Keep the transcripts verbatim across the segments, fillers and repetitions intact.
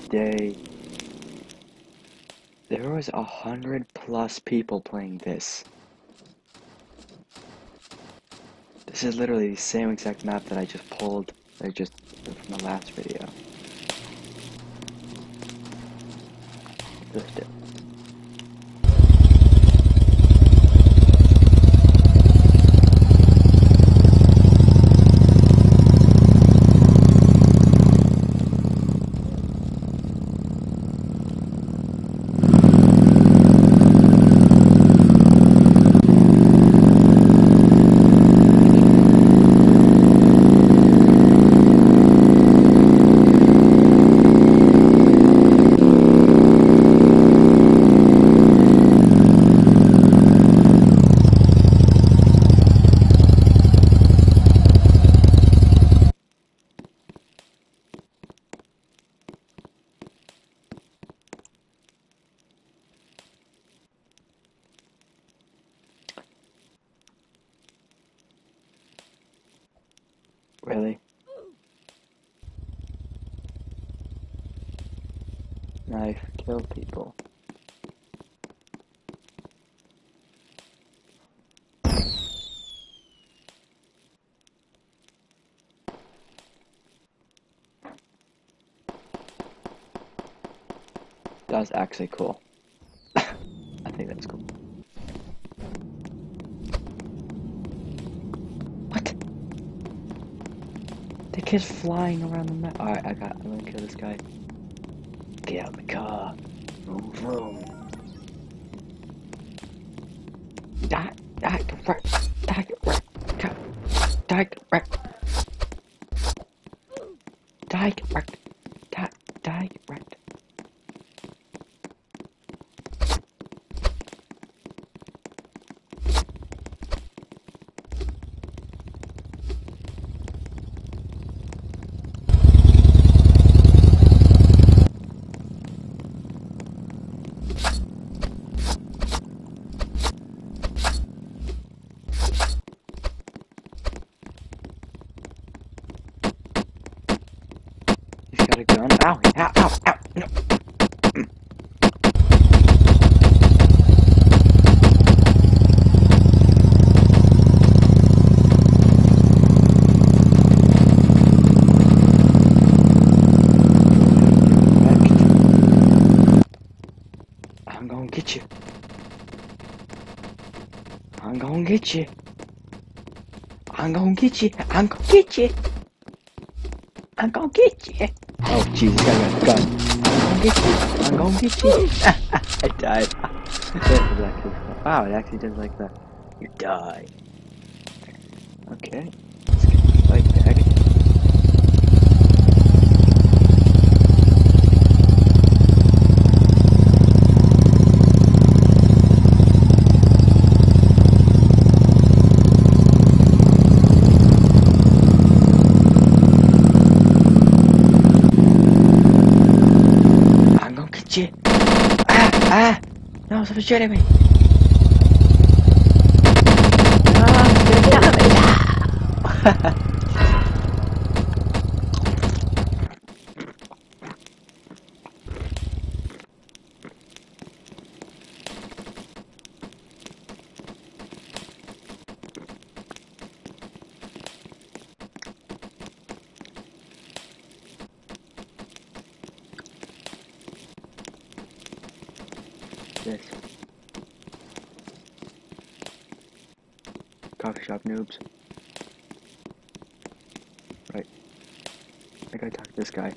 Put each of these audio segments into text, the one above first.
day, there was a hundred plus people playing this. This is literally the same exact map that I just pulled, that I just did from the last video. Just it. Really? Knife, kill people. That was actually cool. I think that's cool. What? The kid's flying around the map. Alright, I got. I'm gonna kill this guy. Get out of the car. Vroom, vroom. Die, die, right, die, right, die, die, right, die, right, die, die, right. He's got a gun. Ow, ow, ow, ow, no. I'm gonna get you. I'm gonna get you. I'm gonna get you. I'm gonna get you. I'm gonna get you. Oh, Jesus, I got a gun. I'm gonna get you. I'm gonna get you. I died. That was actually fun. Wow, it actually does like that. You die. Okay. Let's get the bike bag. Shit. Ah! Ah! No, someone's shooting me! No, get out of me! No! This. Coffee shop noobs. Right. I gotta talk to this guy.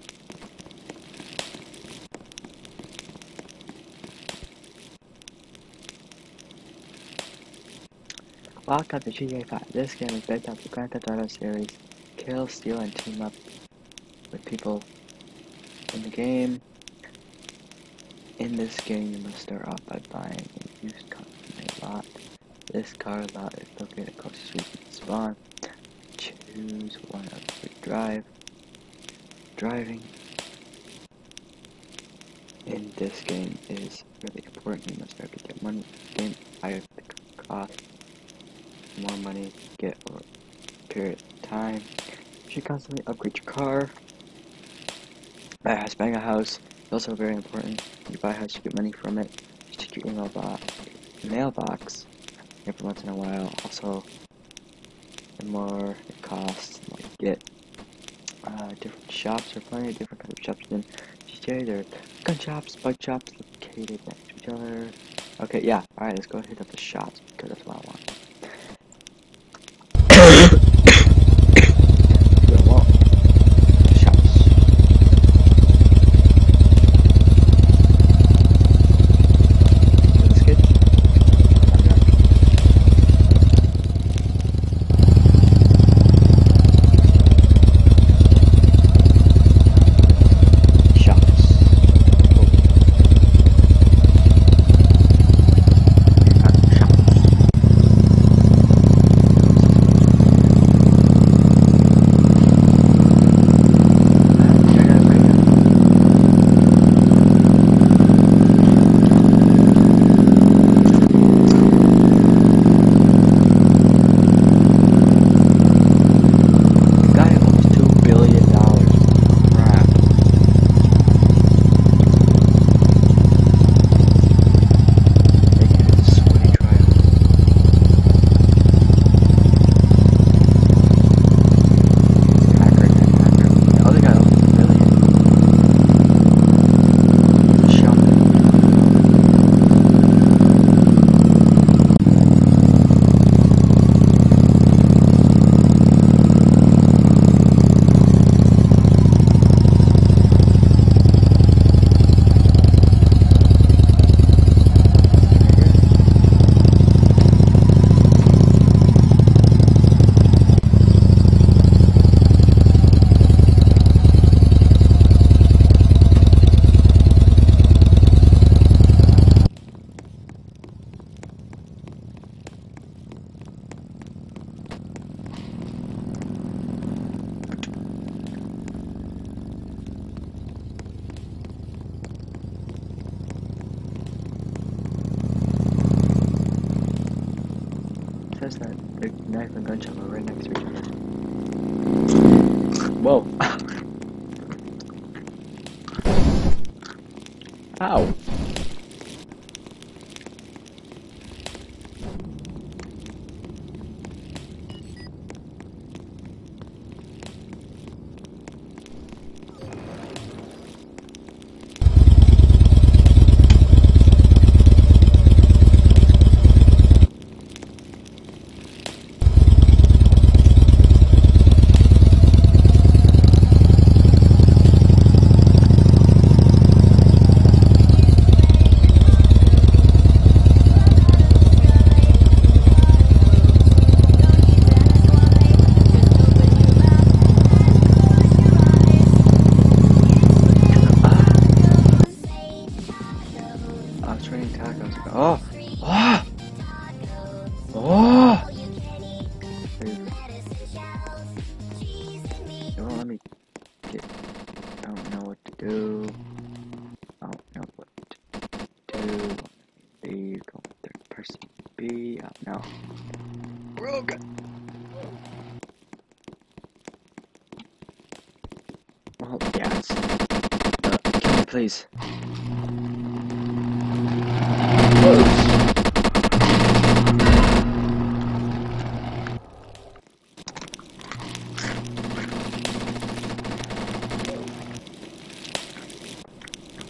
Welcome to G T A five. This game is based off the Grand Theft Auto series. Kill, steal, and team up with people in the game. In this game, you must start off by buying a used car from a lot. This car lot is located across the street from the spawn. Choose one of the drive. Driving in this game is really important. You must start to get money. Game higher the cost, more money you get over a period of time. You should constantly upgrade your car. By buying a house, It's also very important. You buy a house, you get money from it. You check your email box, mailbox every once in a while. Also, the more it costs, the more you get. Uh, different shops. There are plenty of different kinds of shops in G T A. There are gun shops, bike shops located next to each other. Okay, yeah. Alright, let's go hit up the shops because that's what I want. Says that the knife and gun shop are right next to each other. Whoa. Ow. Oh! Oh! Oh! It won't let me get. I don't know what to do. I don't know what to do. B, go third person. B, I don't know. Broken! Well, yeah, it's. Uh, kill me, please.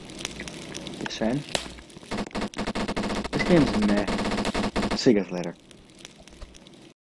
This game's meh. See you guys later.